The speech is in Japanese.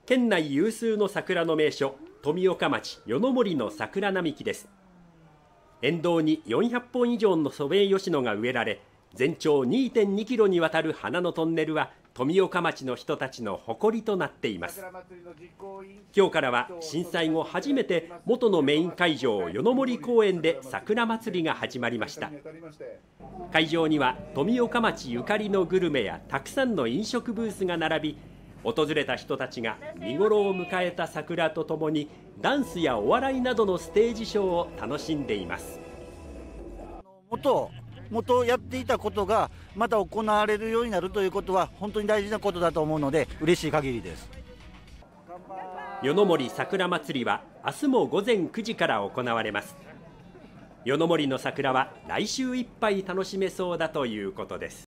県内有数の桜の名所、富岡町夜の森の桜並木です。沿道に400本以上のソメイヨシノが植えられ、全長 2.2 キロにわたる花のトンネルは富岡町の人たちの誇りとなっています。今日からは震災後初めて元のメイン会場夜の森公園で桜祭りが始まりました。会場には富岡町ゆかりのグルメやたくさんの飲食ブースが並び、訪れた人たちが見頃を迎えた桜とともにダンスやお笑いなどのステージショーを楽しんでいます。 元やっていたことがまた行われるようになるということは本当に大事なことだと思うので嬉しい限りです。 夜の森桜まつりは明日も午前9時から行われます。夜の森の桜は来週いっぱい楽しめそうだということです。